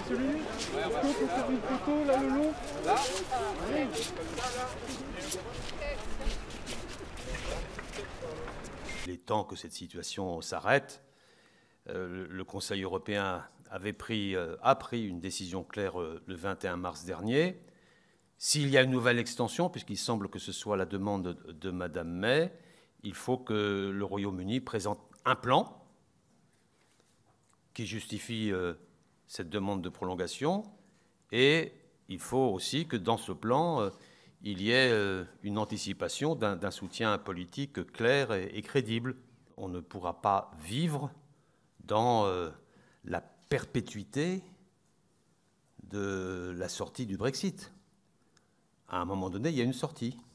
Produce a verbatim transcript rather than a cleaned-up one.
Celui Est-ce qu'on peut faire une photo là le long? Là oui. Il est temps que cette situation s'arrête. Euh, le Conseil européen avait pris, euh, a pris une décision claire euh, le vingt et un mars dernier. S'il y a une nouvelle extension, puisqu'il semble que ce soit la demande de, de Mme May, il faut que le Royaume-Uni présente un plan qui justifie euh, cette demande de prolongation. Et il faut aussi que dans ce plan, euh, il y ait euh, une anticipation d'un, d'un soutien politique clair et, et crédible. On ne pourra pas vivre dans euh, la perpétuité de la sortie du Brexit. À un moment donné, il y a une sortie.